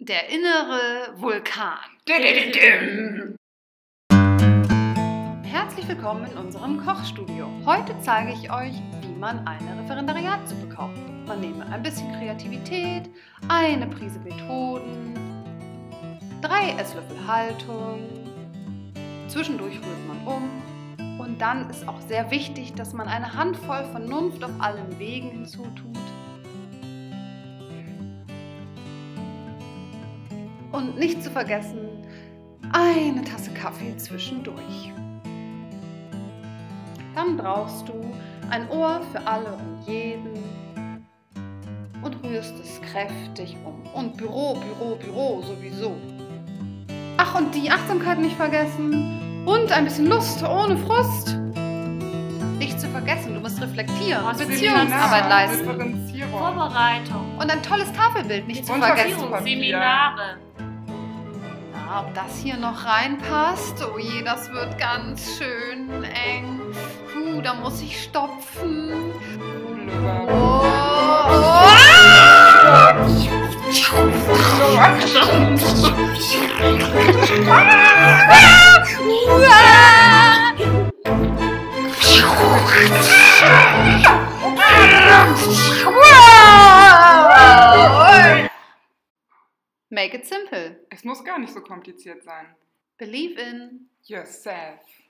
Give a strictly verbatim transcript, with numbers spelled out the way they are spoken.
Der innere Vulkan. Herzlich willkommen in unserem Kochstudio. Heute zeige ich euch, wie man eine Referendariatsuppe kocht. Man nehme ein bisschen Kreativität, eine Prise Methoden, drei Esslöffel Haltung, zwischendurch rührt man um und dann ist auch sehr wichtig, dass man eine Handvoll Vernunft auf allen Wegen hinzutut. Und nicht zu vergessen, eine Tasse Kaffee zwischendurch. Dann brauchst du ein Ohr für alle und jeden und rührst es kräftig um. Und Büro, Büro, Büro sowieso. Ach, und die Achtsamkeit nicht vergessen und ein bisschen Lust ohne Frust. Nicht zu vergessen, du musst reflektieren und Beziehungsarbeit leisten. Vorbereitung. Und ein tolles Tafelbild nicht zu Unterrichtung, vergessen. Seminare. Na, ob das hier noch reinpasst? Oh je, das wird ganz schön eng. Puh, da muss ich stopfen. Oh, oh. Make it simple. Es muss gar nicht so kompliziert sein. Believe in Yourself.